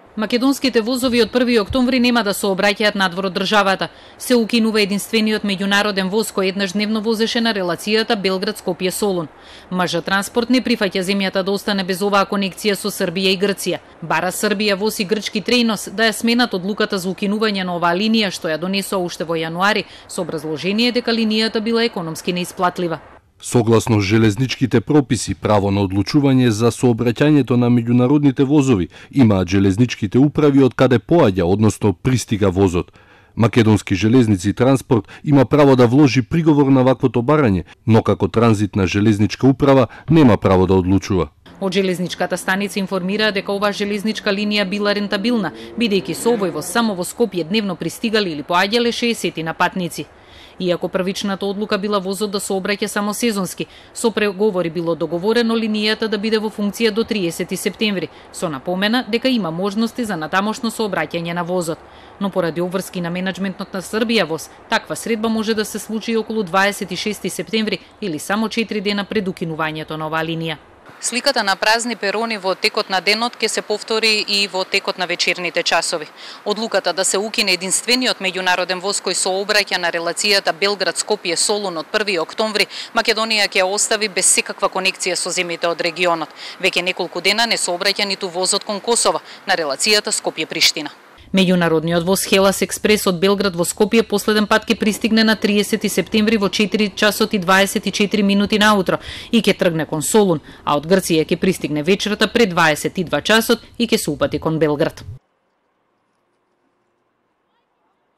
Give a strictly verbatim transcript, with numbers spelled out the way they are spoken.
Македонските возови од први октомври нема да сообраќаат надвор од државата. Се укинува единствениот меѓународен воз кој еднаш дневно возеше на релацијата Белград-Скопје-Солун. МЖ Транспорт не прифаќа земјата да остане без оваа конекција со Србија и Грција. Бара Србија воз и грчки Трейнос да ја сменат одлуката за укинување на оваа линија што ја донесоа уште во јануари со образложение дека линијата била економски неисплатлива. Согласно железничките прописи, право на одлучување за сообраќањето на меѓународните возови имаат железничките управи од каде поаѓа, односно пристига возот. Македонски железници и транспорт има право да вложи приговор на ваквото барање, но како транзитна железничка управа нема право да одлучува. Од железничката станица информира дека оваа железничка линија била рентабилна, бидејќи со овој воз само во Скопје дневно пристигали или поаѓале шеесет на патници. Иако првичната одлука била возот да сообраќа само сезонски, со преговори било договорено линијата да биде во функција до триесети септември, со напомена дека има можности за натамошно сообраќање на возот. Но поради обврски на менеджментот на Србија воз, таква средба може да се случи околу дваесет и шести септември или само четири дена пред укинувањето на оваа линија. Сликата на празни перони во текот на денот ќе се повтори и во текот на вечерните часови. Одлуката да се укине единствениот меѓународен воз кој сообраќа на релацијата Белград-Скопје-Солун од први октомври, Македонија ќе остави без секаква конекција со земјите од регионот. Веќе неколку дена не сообраќа ниту возот кон Косово на релацијата Скопје-Приштина. Меѓународниот воз Хелас Експрес од Белград во Скопје последен пат ќе пристигне на триесети септември во четири часот и дваесет и четири минути наутро и ќе тргне кон Солун, а од Грција ќе пристигне вечерта пред дваесет и два часот и ќе се упати кон Белград.